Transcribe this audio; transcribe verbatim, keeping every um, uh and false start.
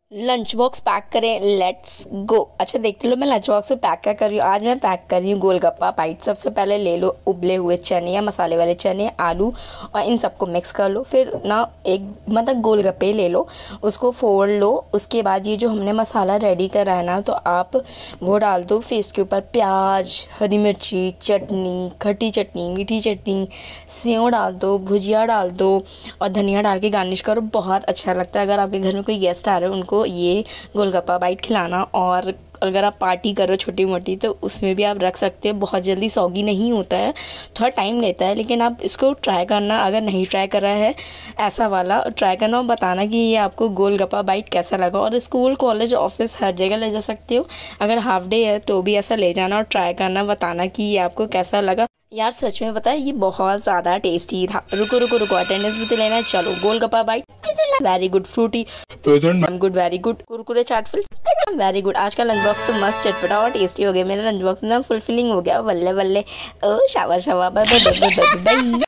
Lunch box pack करें, let's go. अच्छा देखते लो मैं लंच बॉक्स में पैक क्या कर रही हूँ। आज मैं पैक कर रही हूँ गोलगप्पा बाइट। सबसे पहले ले लो उबले हुए चने या मसाले वाले चने, आलू, और इन सबको मिक्स कर लो। फिर ना एक मतलब गोलगप्पे ले लो, उसको फोड़ लो। उसके बाद ये जो हमने मसाला रेडी करा है ना, तो आप वो डाल दो। फिर इसके ऊपर प्याज, हरी मिर्ची, चटनी, खट्टी चटनी, मीठी चटनी, सेव डाल दो, भुजिया डाल दो और धनिया डाल के गार्निश करो। बहुत अच्छा लगता है। अगर आपके घर में कोई गेस्ट आ रहे हो उनको ये गोलगप्पा बाइट खिलाना। और अगर आप पार्टी करो छोटी मोटी तो उसमें भी आप रख सकते हो। बहुत जल्दी सॉगी नहीं होता है, थोड़ा टाइम लेता है, लेकिन आप इसको ट्राई करना। अगर नहीं ट्राई करा है ऐसा वाला, ट्राई करना और बताना कि ये आपको गोलगप्पा बाइट कैसा लगा। और स्कूल, कॉलेज, ऑफिस हर जगह ले जा सकते हो। अगर हाफ डे है तो भी ऐसा ले जाना और ट्राई करना, बताना कि ये आपको कैसा लगा। यार सच में पता है ये बहुत ज़्यादा टेस्टी था। रुको रुको रुको अटेंडेंस भी तो लेना है। चलो golgappa bite very good, Frooti good, very good, Kurkure chaat feel very good. आज का लंच बॉक्स तो मस्त चटपटा और टेस्टी हो गया। मेरा लंच बॉक्स में फुलफिलिंग हो गया। बल्ले बल्ले, ओ शाबाश शाबाश, बाय बाय बाय बाय।